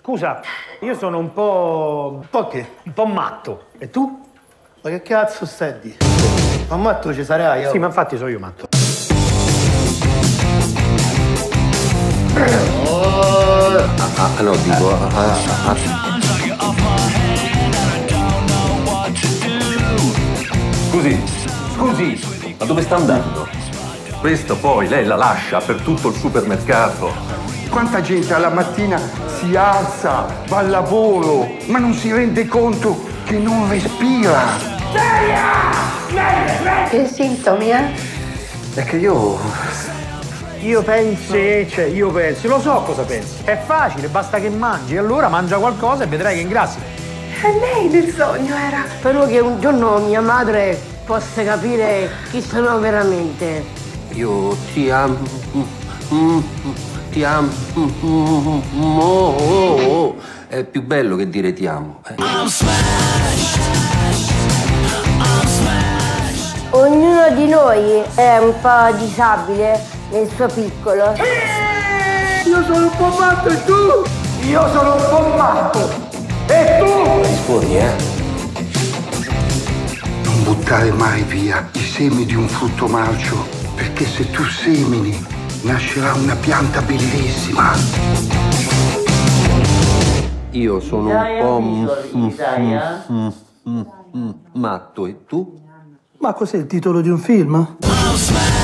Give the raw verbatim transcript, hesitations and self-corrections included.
Scusa, io sono un po'... Un po' che? un po' matto. E tu? Ma che cazzo stai a dire? Ma matto ci sarai, io? Sì, ma infatti sono io matto. Oh. Ah, ah, no, dico... Ah, ah. Scusi, scusi, ma dove sta andando? Questo poi lei la lascia per tutto il supermercato. Quanta gente alla mattina si alza, va al lavoro, ma non si rende conto che non respira. Che sintomi, eh? È che io... Io penso... Sì, cioè, io penso. Lo so cosa pensi. È facile, basta che mangi. Allora mangia qualcosa e vedrai che ingrassi. E lei nel sogno era. Spero che un giorno mia madre possa capire chi sono veramente. Io ti amo... Ti amo... È più bello che dire ti amo. Eh. Ognuno di noi è un po' disabile nel suo piccolo. Io sono un po' matto e tu? Io sono un po' matto. E tu? Rispondi, eh? Non buttare mai via i semi di un frutto marcio, perché se tu semini nascerà una pianta bellissima. Io sono un po' mm, mm, mm, mm, matto, e tu? Ma cos'è il titolo di un film?